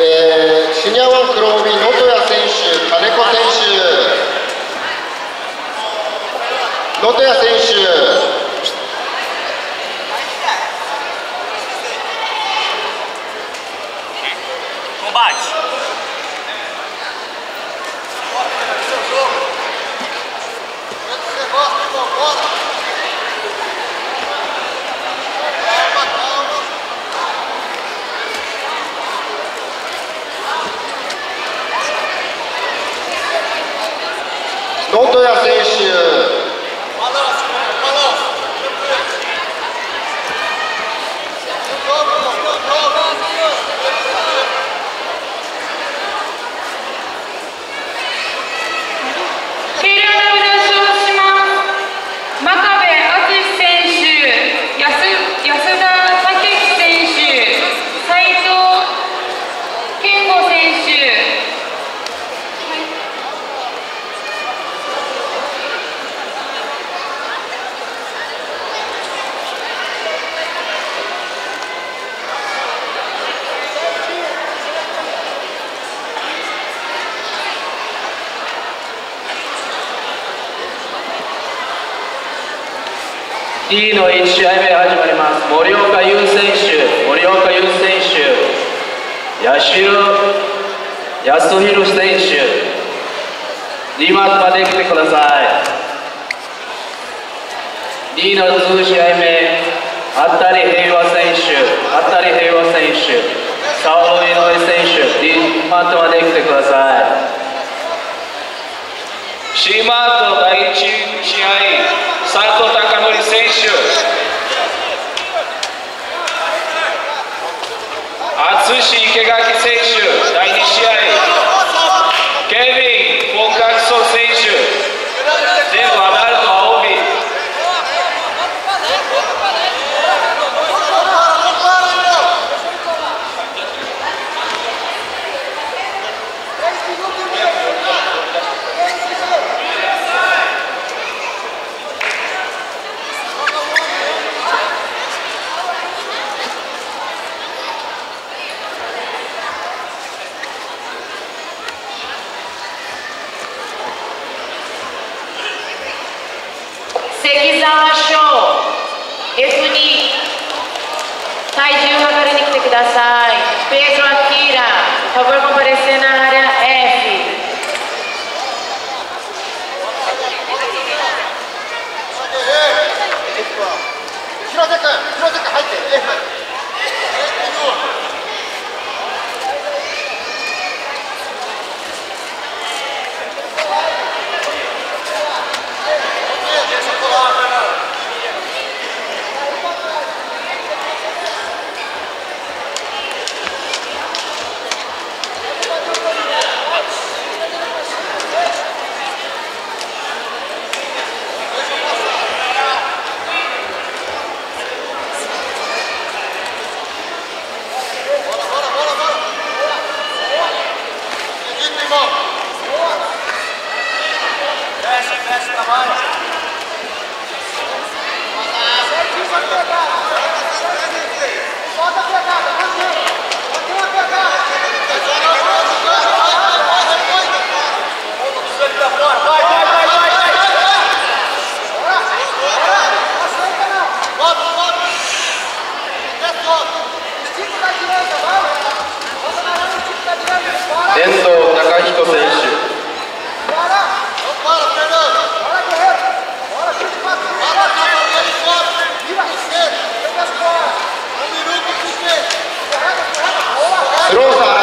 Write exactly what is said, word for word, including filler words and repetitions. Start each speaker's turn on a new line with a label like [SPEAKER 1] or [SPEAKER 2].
[SPEAKER 1] えー、シニアワン黒帯、能登谷選手、金子選手、能登谷選手、能登谷選手。
[SPEAKER 2] D のいち試合目始まります。森岡優選手、森岡優選手、八代康弘選手、D マークまで来てください。D のに試合目、あったり平和選手、あったり平和選手、サオ井上選手、D マークまで来てください。C マートだいいち試合、佐藤貴則選手、淳池垣選手、だいに試合、ケビン・フォンカクソ選手、全部アダルト青帯。
[SPEAKER 3] 関沢翔 エフに 体重測りに来てください。Pedro Akira, por favor comparecer na área F.
[SPEAKER 1] 広瀬君、広瀬君入って F。
[SPEAKER 2] 遠藤貴彦選手、スローサー